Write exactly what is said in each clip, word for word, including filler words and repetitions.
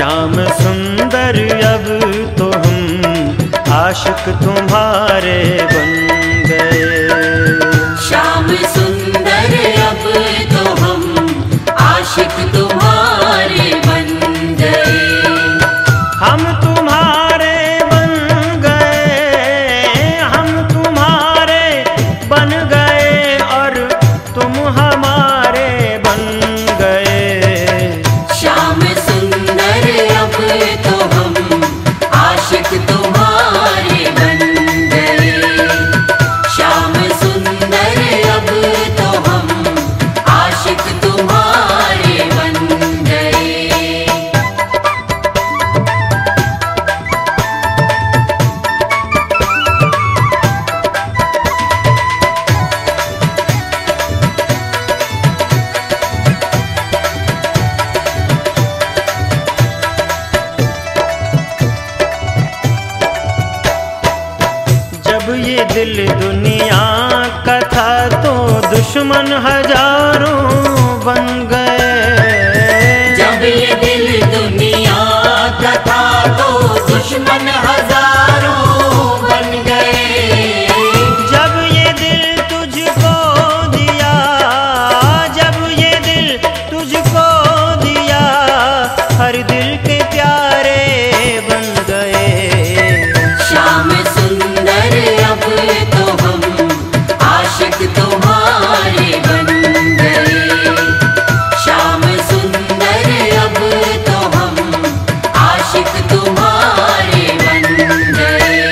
श्याम सुंदर अब तो हम आशिक तुम्हारे बन गए। श्याम सुंदर अब तो हम आशिक तुम्हारे बन गए। हम तुम्हारे बन गए, हम तुम्हारे बन गए और तुम हमारे बन गए। श्याम सुंदर अब तो हम आशिक तुम्हारे बन गए। श्याम सुंदर अब तो हम आशिक तुम्हारे बन गए। जब ये दिल दुनिया का था तो दुश्मन हजारों बन गए। जब ये दिल दुनिया का था तो दुश्मन हजारों बन गए। जब ये दिल तुझको दिया, जब ये दिल तुझको दिया, हर दिल के प्यारे बन गए। श्याम सुंदर अब तो हम आशिक तुम्हारे बन गए। श्याम सुंदर अब तो हम आशिक तुम्हारे बन गए।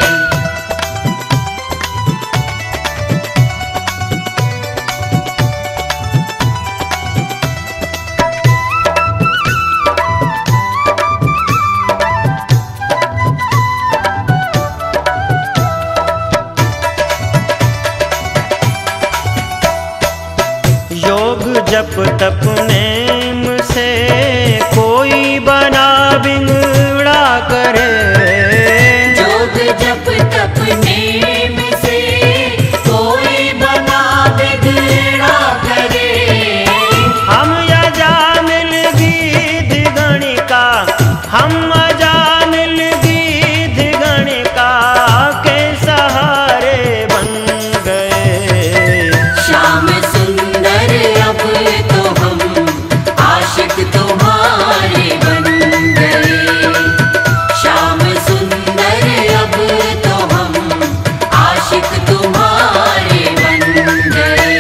योग जप तप नेम से कोई बना बिगड़ा करे। योग जप तप नेम से कोई बना बिगड़ा करे। हम अजामिल गीत गणिका, हम अजामिल गीत गणिका के सहारे बन गए। श्याम सुंदर अब तो हम आशिक तुम्हारे बन गए। श्याम सुंदर अब तो हम आशिक तुम्हारे बन गए।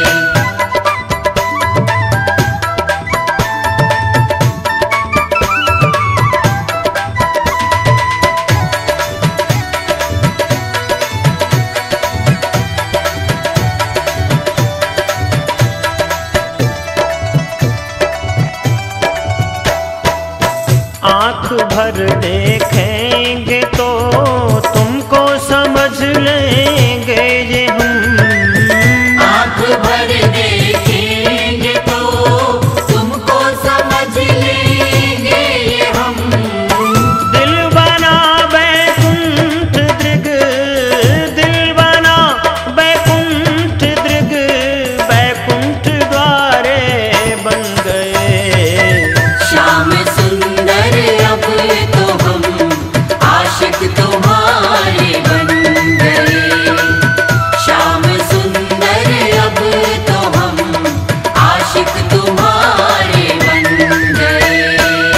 आँख भर देखेंगे तो तुमको समझ लेंगे ये हम। आँख भर देखेंगे तो तुमको समझ लेंगे ये हम। दिल बना बैकुंठ दृग, दिल बना बैकुंठ दृग, बैकुंठ द्वारे बन गए। श्याम सुंदर अब तो हम आशिक तुम्हारे बन गए। श्याम सुंदर अब तो हम आशिक तुम्हारे बन गए।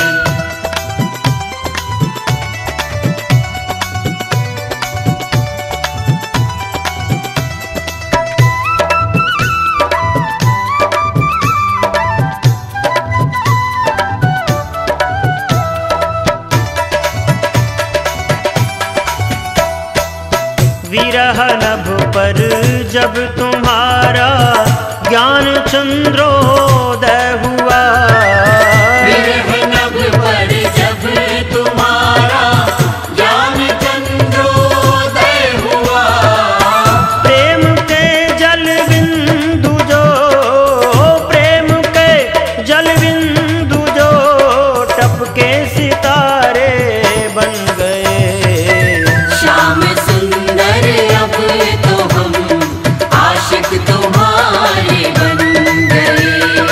विरह नभ पर जब तुम्हारा ज्ञान चंद्रोदय हुआ। विरह नभ पर जब तुम्हारा ज्ञान चंद्रोदय हुआ। प्रेम के जल बिंदु जो, प्रेम के जल बिंदु जो टपके सितारे बन गए। श्याम सुंदर अब तो हम आशिक तुम्हारे बन गए।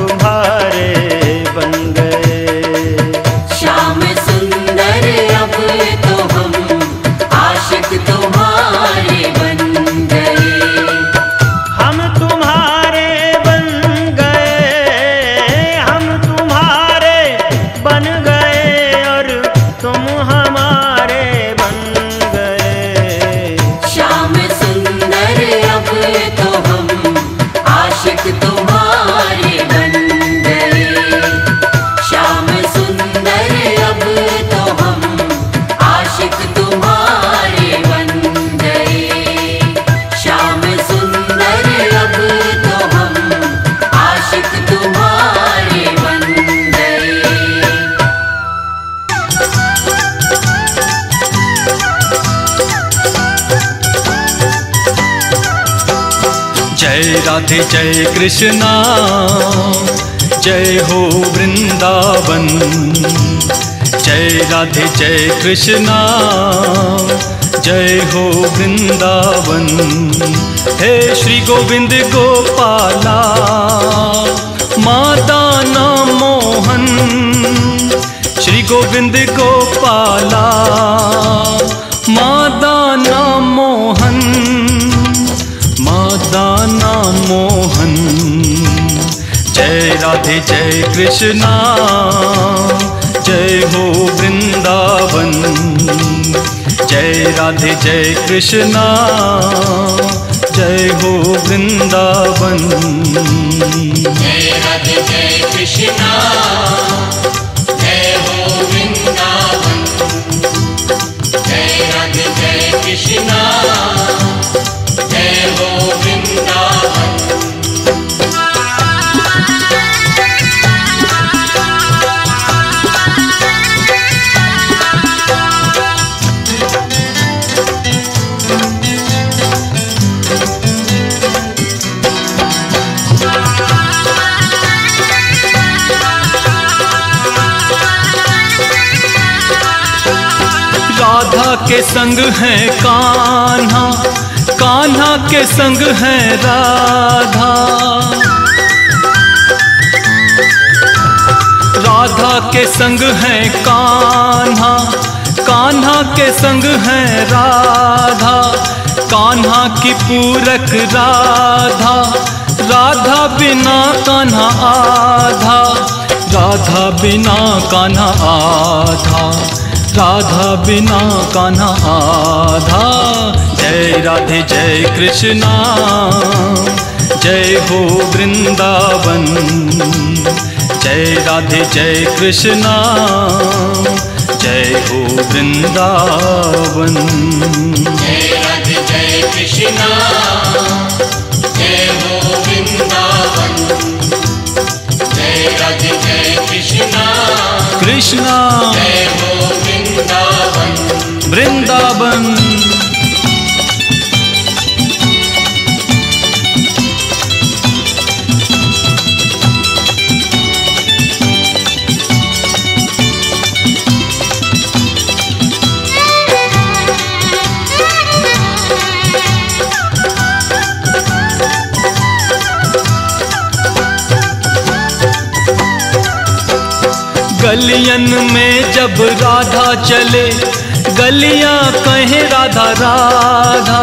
तुम्हारे बन गए। श्याम सुंदर अब तो हम आशिक तुम्हारे बन गए। हम तुम्हारे बन गए, हम तुम्हारे बन गए और तुम हमारे बन गए। श्याम सुंदर अब तो हम आशिक तुम्हारे बन गए। श्याम सुंदर अब तो हम आशिक तुम्हारे बन गए। श्याम सुंदर अब तो हम आशिक तुम्हारे बन गए। जय राधे जय कृष्णा, जय हो वृंदावन। जय राधे जय कृष्णा, जय हो वृंदावन। हे श्री गोविंद गोपाला, मादाना मोहन। श्री गोविंद गोपाला, मादाना मोहन, मादाना मोहन। जय राधे जय कृष्णा, जय हो वृंदावन। जय राधे जय कृष्णा, जय हो वृंदावन। जय राधे जय कृष्णा, जय हो वृंदावन। जय राधे जय कृष्णा, जय हो वृंदावन। राधा के संग है कान्हा, कान्हा के संग है राधा। राधा के संग है कान्हा, कान्हा के संग है राधा। कान्हा की पूरक राधा, राधा बिना कान्हा आधा। राधा बिना कान्हा आधा, राधा बिना कान्हा आधा। जय राधे जय कृष्णा, जय हो वृंदावन। जय राधे जय कृष्णा, जय हो वृंदावन। जय राधे जय कृष्णा, जय हो वृंदावन। जय राधे जय कृष्णा, कृष्णा जय हो वृंदावन। वृंदावन। गलियन में जब राधा चले, गलियां कहें राधा राधा।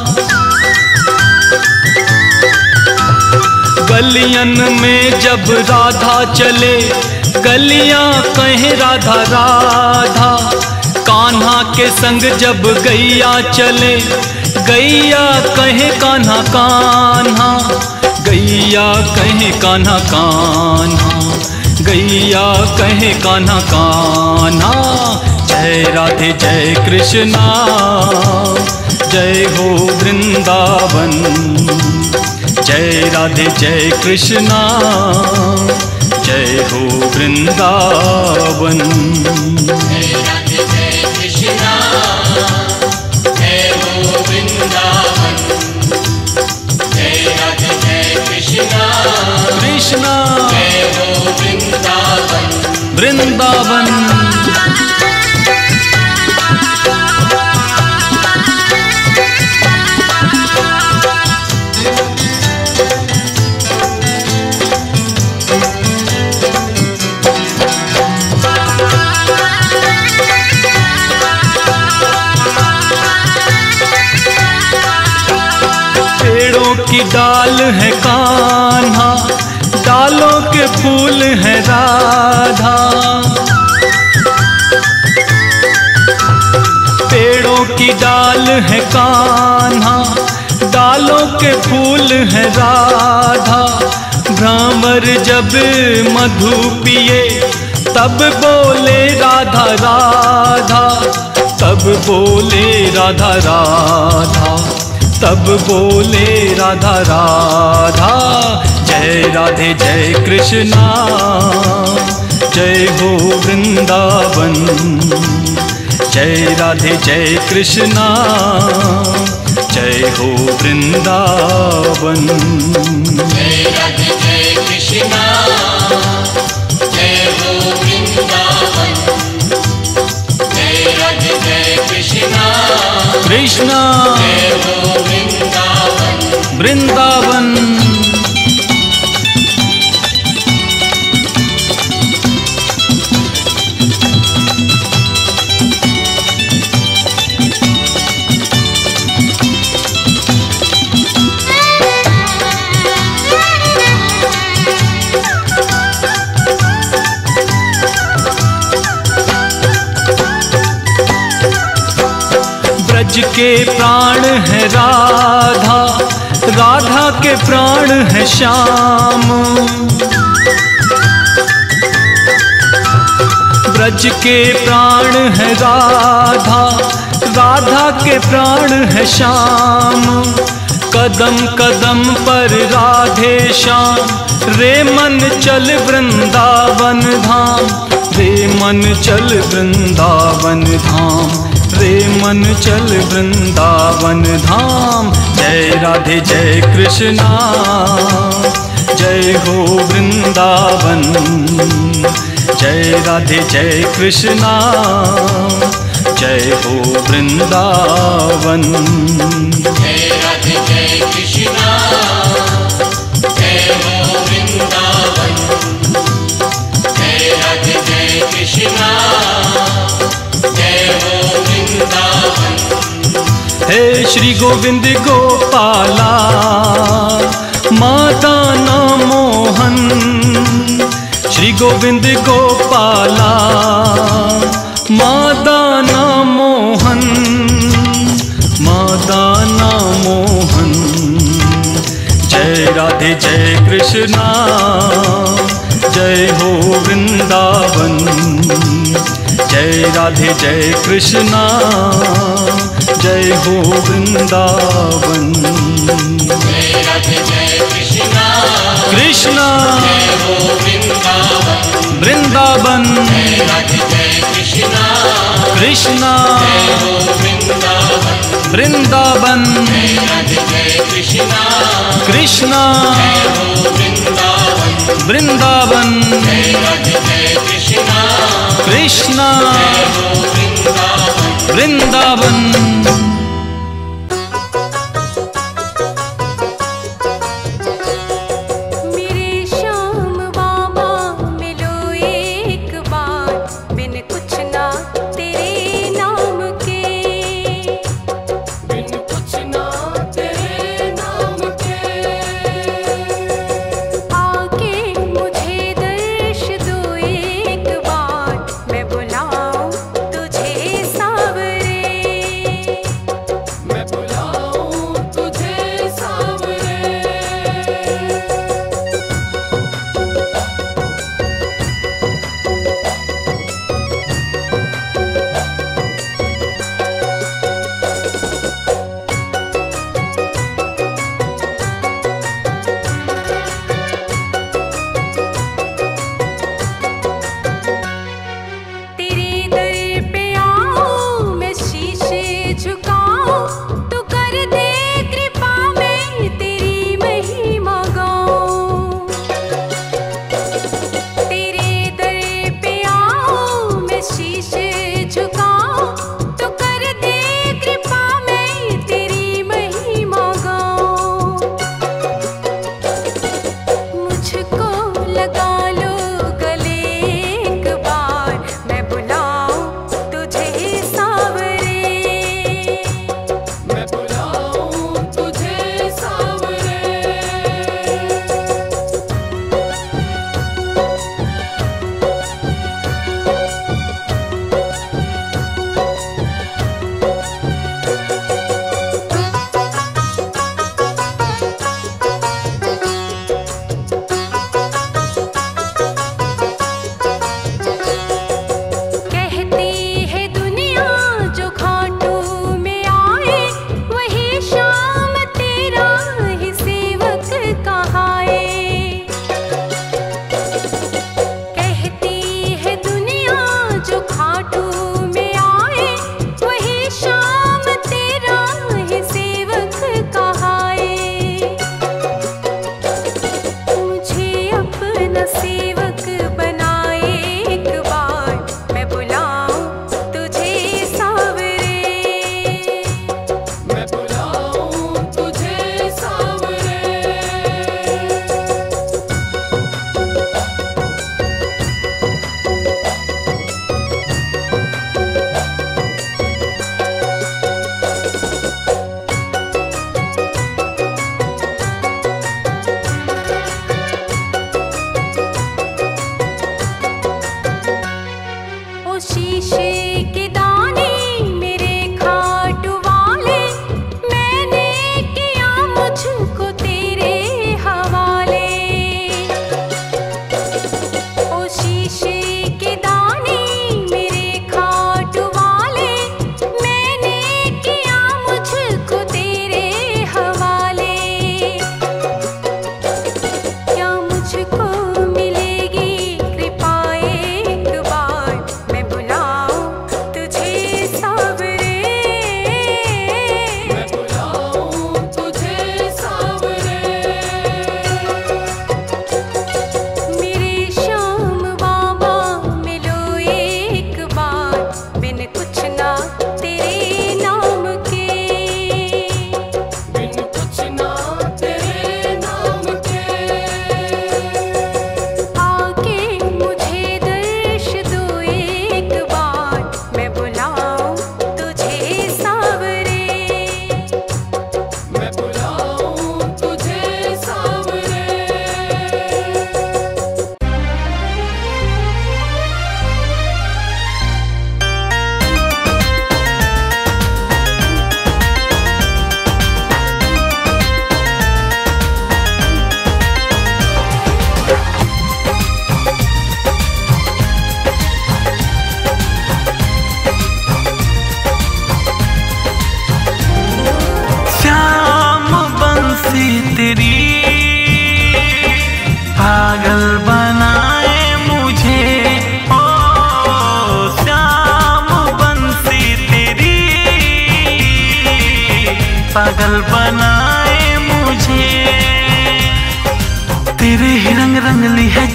गलियन में जब राधा चले, गलियां कहें राधा राधा। कान्हा के संग जब गैया चले, गैया कहे कान्हा कान्हा। गैया कहे कान्हा कान्हा, गैया कहे कान्हा कान्हा। जय राधे जय कृष्णा, जय हो वृंदावन। जय राधे जय कृष्णा, जय हो वृंदावन। जय राधे जय कृष्णा, जय हो वृंदावन। जय राधे जय कृष्णा, कृष्णा जय हो वृंदावन। वृंदावन। डाल है कान्हा, डालों के फूल है राधा। पेड़ों की डाल है कान्हा, डालों के फूल है राधा। भ्रमर जब मधु पिए तब बोले राधा राधा, तब बोले राधा राधा, तब बोले राधा राधा। जय राधे जय कृष्णा, जय हो वृंदावन। जय राधे जय कृष्णा, जय हो वृंदावन। जय राधे जय कृष्णा, जय हो वृंदावन। जय राधे जय कृष्णा, कृष्णा जय हो वृंदावन। वृंदावन। ब्रज के प्राण है राधा, राधा के प्राण है श्याम। ब्रज के प्राण है राधा, राधा के प्राण है श्याम। कदम कदम पर राधे श्याम, रे मन चल वृंदावन धाम। रे मन चल वृंदावन धाम, रे मन चल वृंदावन धाम। जय राधे जय कृष्णा, जय हो वृंदावन। जय राधे जय कृष्णा, जय हो वृंदावन। जय राधे जय कृष्णा, जय हो वृंदावन। जय राधे जय कृष्णा, जय हो वृंदावन। हे श्री गोविंद गोपाला, मादाना मोहन। श्री गोविंद गोपाला, मादाना मोहन, मादाना मोहन। जय राधे जय कृष्णा, जय हो वृंदावन। जय राधे जय कृष्णा, जय हो वृंदावन। जय राधे जय कृष्णा, कृष्णा जय हो वृंदावन। वृंदावन। जय राधे जय कृष्णा, कृष्णा जय हो वृंदावन। वृंदावन। जय राधे जय कृष्णा, कृष्णा जय हो वृंदावन। वृंदावन। जय राधे जय कृष्णा, कृष्णा जय हो वृंदावन। वृंदावन। मेरे श्याम बाबा मिलो एक बार, बिन कुछ ना तेरे नाम के। बिन कुछ ना तेरे नाम के। आके मुझे दर्श दो एक बार, मैं बुलाऊं तुझे सावरे।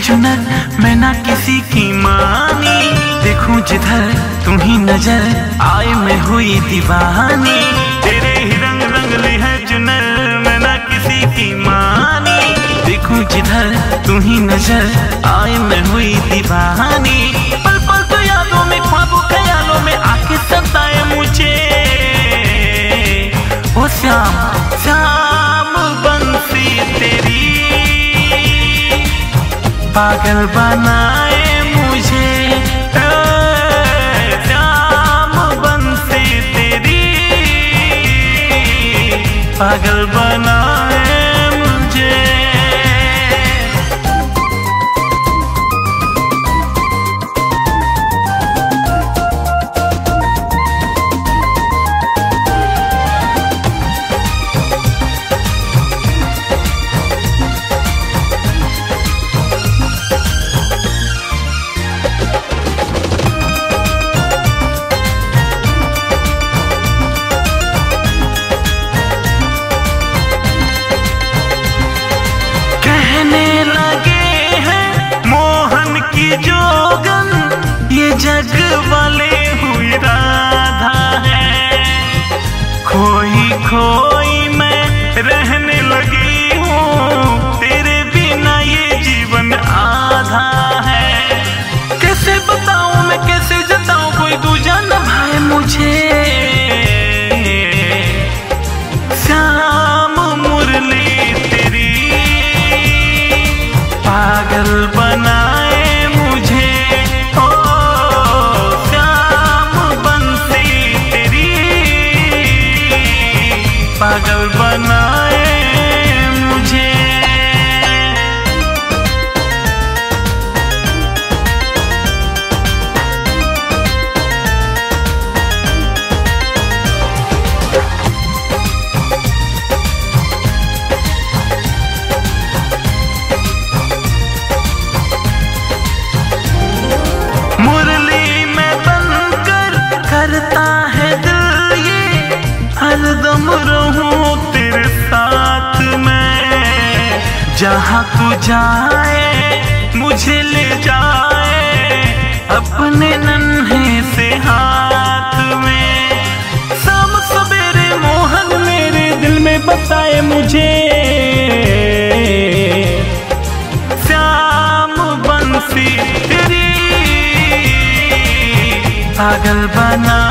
चुनर मैं ना किसी की मानी, देखूं जिधर तू ही नजर आए मैं हुई दीवानी। तेरे ही रंग रंगली है चुनर मैं ना किसी की मानी, देखूं जिधर तू ही नजर आए मैं हुई दीवानी। पल पल तो यादों में ख्वाबों ख्यालों में आके सताए मुझे। ओ श्याम श्याम बंसी तेरी पागल बनाए मुझे। श्याम बंसी तेरी पागल बनाए मुझे। जोगन ये जग वाले हुई राधा है, खोई खोई मैं रहने लगी हूँ, तेरे बिना ये जीवन आधा है। कैसे बताऊँ मैं कैसे जताऊँ कोई दूजा न भाए मुझे। श्याम मुरली तेरी पागल बनाए पागल बनाए मुझे। मुरली में बनकर करता है दिल ये, हरदम रहूं तेरे साथ में। जहाँ तू जाए मुझे ले जाए अपने नन्हे से हाथ में। शाम सवेरे मोहन मेरे दिल में बसाए मुझे। श्याम बंसी तेरी पागल बना